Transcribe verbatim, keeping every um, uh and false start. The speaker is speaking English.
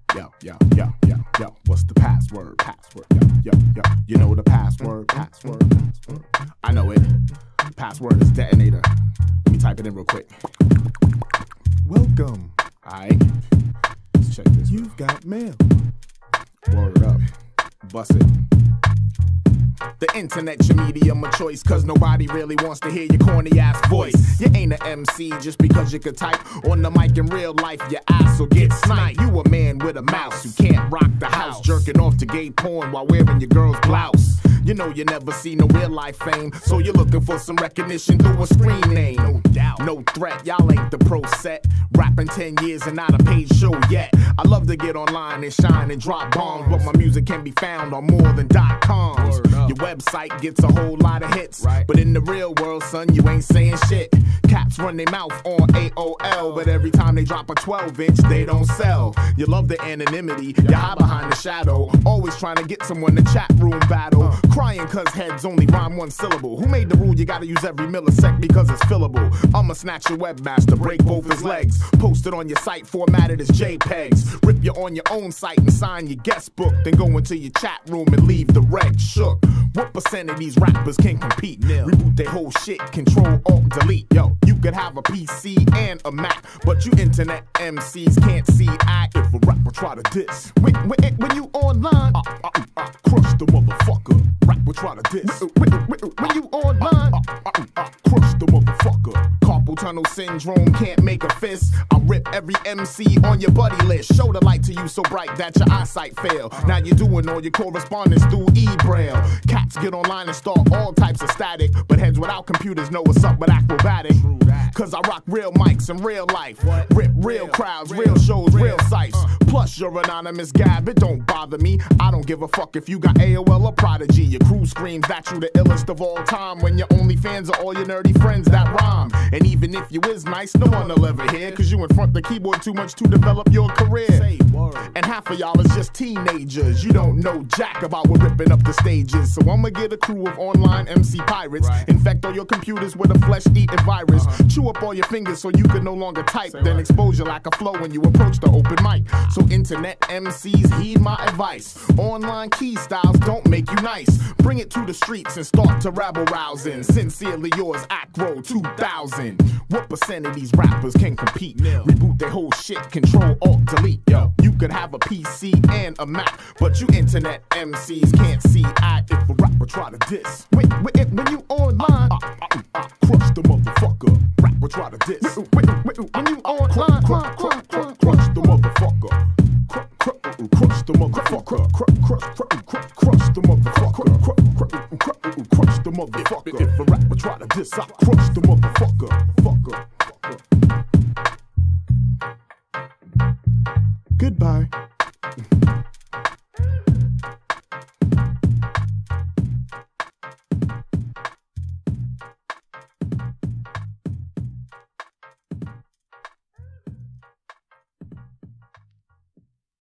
yo, yo, yo, yo, yo. What's the password? Password, yo, yo, yo. You know the password? Password, password. I know it. Password is detonator. Let me type it in real quick. Welcome. Alright. Let's check this. You've got mail. Word up. Bust it. The internet's your medium of choice, cause nobody really wants to hear your corny ass voice. You ain't an M C just because you could type on the mic in real life. Your ass will get sniped. You a man with a mouse who can't rock the house, jerking off to gay porn while wearing your girl's blouse. You know you never see no real life fame, so you're looking for some recognition through a screen name. No doubt, no threat, y'all ain't the pro set. Rapping ten years and not a paid show yet. I love to get online and shine and drop bombs, but my music can be found on more than dot coms. Your website gets a whole lot of hits, right? But in the real world, son, you ain't saying shit. Cats run their mouth on A O L, but every time they drop a twelve inch, they don't sell. You love the anonymity, you hide behind the shadow, always trying to get someone to chat room battle. Crying cause heads only rhyme one syllable. Who made the rule you gotta use every millisecond because it's fillable? I'ma snatch your webmaster, break both his legs, post it on your site formatted as JPEGs, rip you on your own site and sign your guest book, then go into your chat room and leave the reg shook. What percent of these rappers can compete? Nil. Reboot their whole shit, control, alt, delete. Yo, you could have a P C and a Mac, but you internet M Cs can't see act if a rapper try to diss. When, when, when you online, uh, uh, uh, crush the motherfucker. Rapper try to diss. When, when, when you online, uh, uh, uh, uh, crush the motherfucker. Carpal tunnel syndrome, can't make a fist. I'll rip every M C on your buddy list. Show the light to you so bright that your eyesight fail. Now you're doing all your correspondence through e-braille. Cats get online and start all types of static, but heads without computers know what's up with Akrobatik. Cause I rock real mics in real life, rip real crowds, real shows, real sites. Plus you're anonymous gab, it don't bother me. I don't give a fuck if you got A O L or Prodigy. Your crew screams that you the illest of all time, when your only fans are all your nerdy friends that rhyme. And even if you is nice, no one will ever hear, cause you in front the keyboard too much to develop your career. And half of y'all is just teenagers, you don't know jack about what ripping up the stages. So I'ma get a crew of online M C pirates, right. Infect all your computers with a flesh-eating virus, uh-huh. Chew up all your fingers so you can no longer type, Say then right. Expose your lack of flow when you approach the open mic. So internet M Cs heed my advice, online key styles don't make you nice. Bring it to the streets and start to rabble rousing. Sincerely yours, Acro two thousand. What percent of these rappers can compete? Nil. Reboot their whole shit, control, alt, delete. Yo, you could have a P C and a Mac, but you internet M Cs can't see act if a rapper try to diss. When, when, when you online, uh, uh, uh, uh, crush the motherfucker. Rapper try to diss. When, when, when you online, crush, crush, crush, crush the motherfucker. Crush the motherfucker. Crush the motherfucker. Crush the motherfucker. If a rapper try to diss, I crush the motherfucker. Fucker. Goodbye.